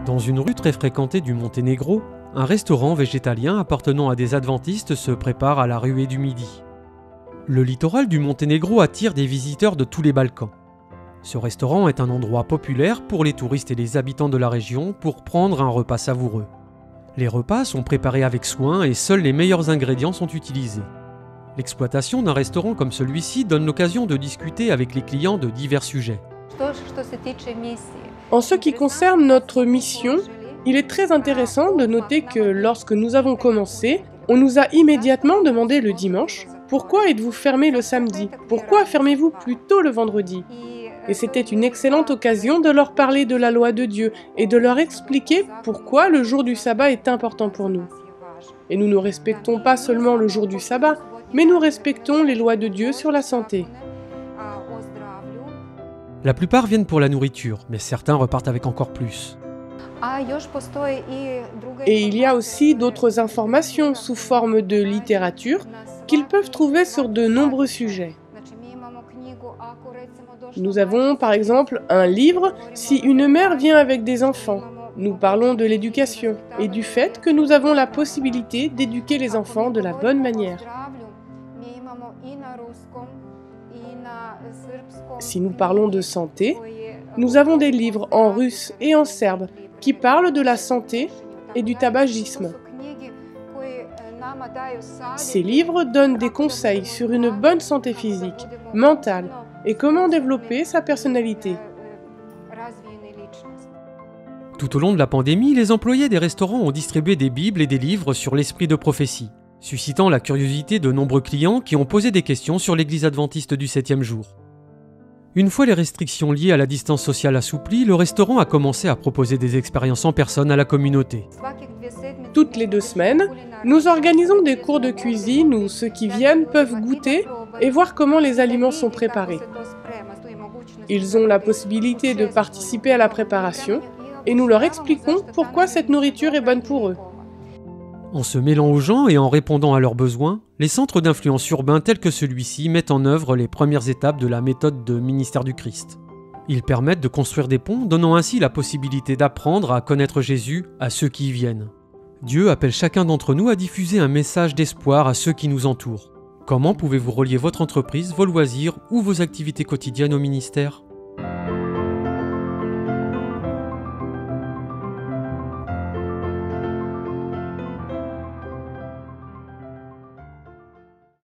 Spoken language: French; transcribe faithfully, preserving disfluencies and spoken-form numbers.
Dans une rue très fréquentée du Monténégro, un restaurant végétalien appartenant à des adventistes se prépare à la ruée du midi. Le littoral du Monténégro attire des visiteurs de tous les Balkans. Ce restaurant est un endroit populaire pour les touristes et les habitants de la région pour prendre un repas savoureux. Les repas sont préparés avec soin et seuls les meilleurs ingrédients sont utilisés. L'exploitation d'un restaurant comme celui-ci donne l'occasion de discuter avec les clients de divers sujets. En ce qui concerne notre mission, il est très intéressant de noter que lorsque nous avons commencé, on nous a immédiatement demandé le dimanche « Pourquoi êtes-vous fermé le samedi? Pourquoi fermez-vous plus tôt le vendredi ?» Et c'était une excellente occasion de leur parler de la loi de Dieu et de leur expliquer pourquoi le jour du sabbat est important pour nous. Et nous ne respectons pas seulement le jour du sabbat, mais nous respectons les lois de Dieu sur la santé. La plupart viennent pour la nourriture, mais certains repartent avec encore plus. Et il y a aussi d'autres informations sous forme de littérature qu'ils peuvent trouver sur de nombreux sujets. Nous avons par exemple un livre « Si une mère vient avec des enfants ». Nous parlons de l'éducation et du fait que nous avons la possibilité d'éduquer les enfants de la bonne manière. Si nous parlons de santé, nous avons des livres en russe et en serbe qui parlent de la santé et du tabagisme. Ces livres donnent des conseils sur une bonne santé physique, mentale et comment développer sa personnalité. Tout au long de la pandémie, les employés des restaurants ont distribué des bibles et des livres sur l'esprit de prophétie, suscitant la curiosité de nombreux clients qui ont posé des questions sur l'église adventiste du septième jour. Une fois les restrictions liées à la distance sociale assouplies, le restaurant a commencé à proposer des expériences en personne à la communauté. Toutes les deux semaines, nous organisons des cours de cuisine où ceux qui viennent peuvent goûter et voir comment les aliments sont préparés. Ils ont la possibilité de participer à la préparation et nous leur expliquons pourquoi cette nourriture est bonne pour eux. En se mêlant aux gens et en répondant à leurs besoins, les centres d'influence urbains tels que celui-ci mettent en œuvre les premières étapes de la méthode de ministère du Christ. Ils permettent de construire des ponts, donnant ainsi la possibilité d'apprendre à connaître Jésus à ceux qui y viennent. Dieu appelle chacun d'entre nous à diffuser un message d'espoir à ceux qui nous entourent. Comment pouvez-vous relier votre entreprise, vos loisirs ou vos activités quotidiennes au ministère ?